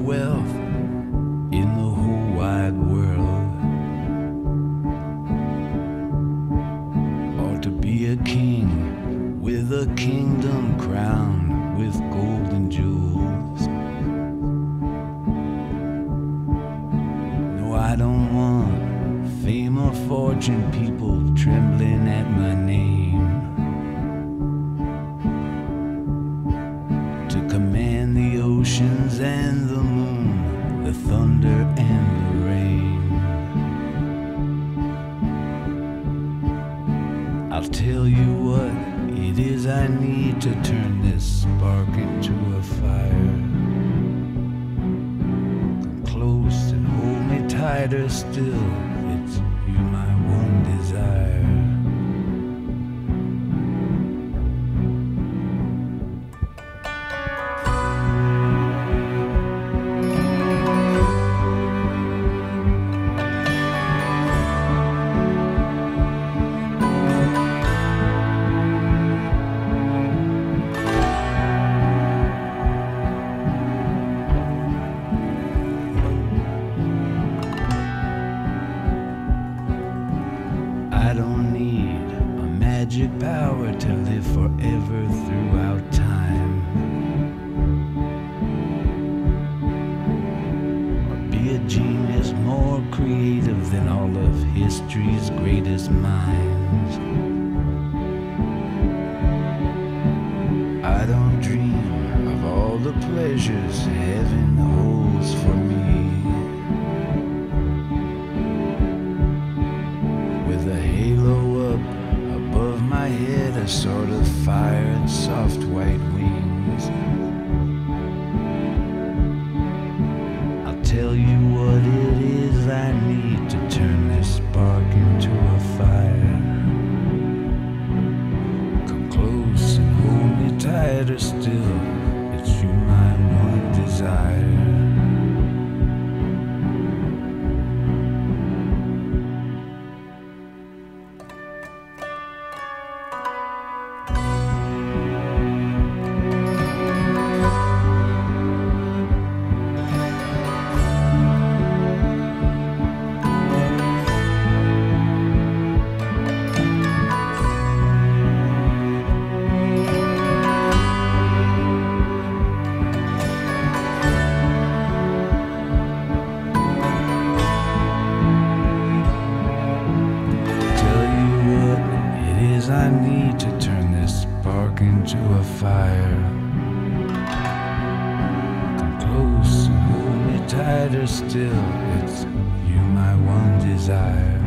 wealth in the whole wide world, or to be a king with a kingdom crowned with gold and jewels. No, I don't want fame or fortune, people trembling at my name, to command the oceans and the moon, the thunder and the rain. I'll tell you what it is I need to turn this spark into a fire. Come close and hold me tighter still, it's you my one desire. I don't need a magic power to live forever throughout time, or be a genius more creative than all of history's greatest minds. I don't dream of all the pleasures heaven holds for me. A halo up above my head, a sort of fire and soft white wings. I'll tell you what it is I need to turn this spark into a fire. Come close and hold me tighter still, it's you my one desire. I need to turn this spark into a fire. Come close and hold me tighter still, it's you my one desire.